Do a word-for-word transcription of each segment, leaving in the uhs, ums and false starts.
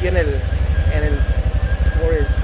aquí en el, en el Forest.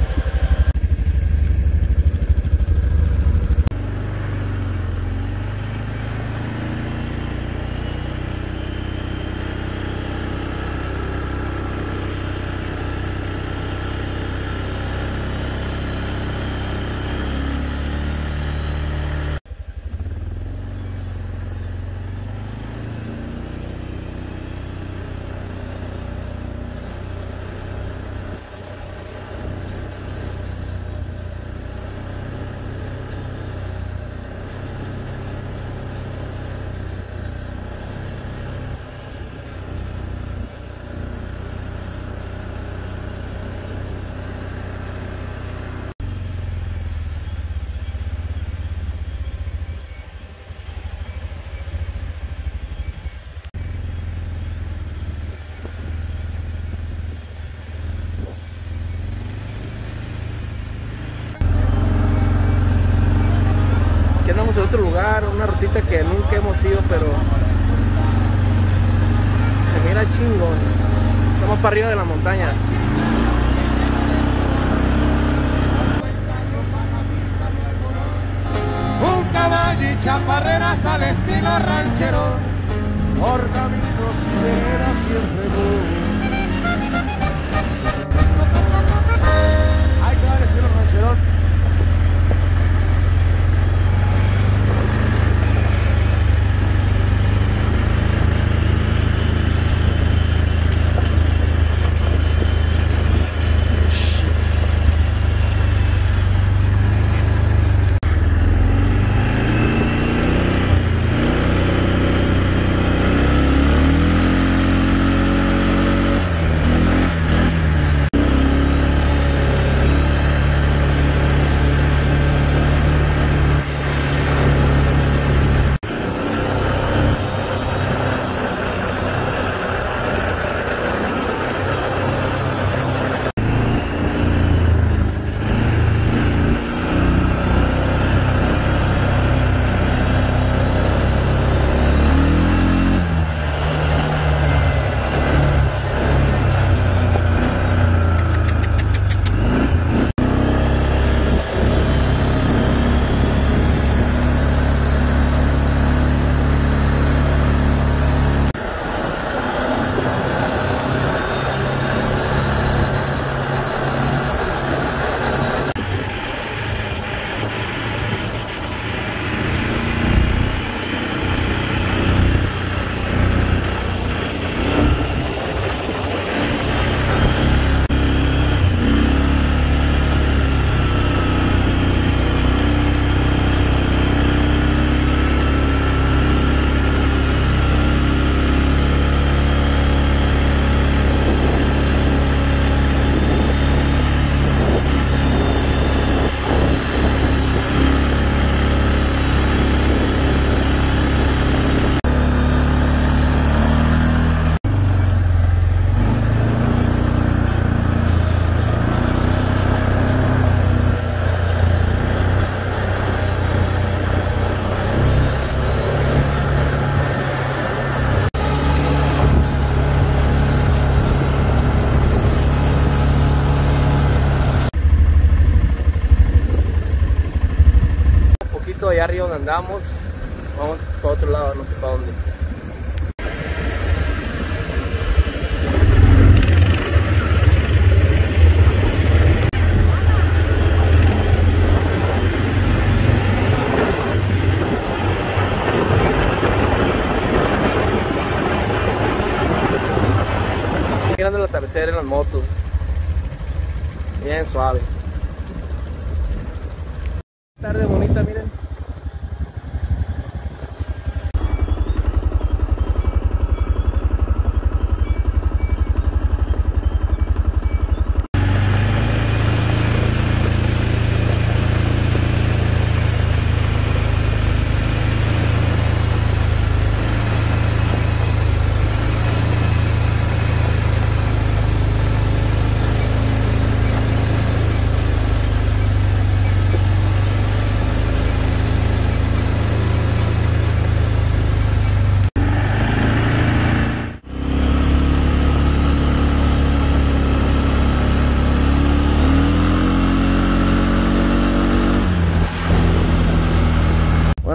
De otro lugar, una rutita que nunca hemos ido, pero se mira chingón. Estamos para arriba de la montaña. Un caballo y chaparreras al estilo ranchero, por caminos y veredas siempre voy. Hay que dar estilo rancherón. Allá arriba donde andamos, vamos para otro lado, no sé para dónde. Mirando el atardecer en las motos, bien suave. Tarde bonita, miren.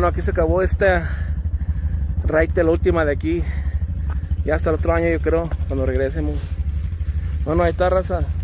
Bueno, aquí se acabó esta raite, la última de aquí. Ya hasta el otro año, yo creo, cuando regresemos. Bueno, ahí está, raza.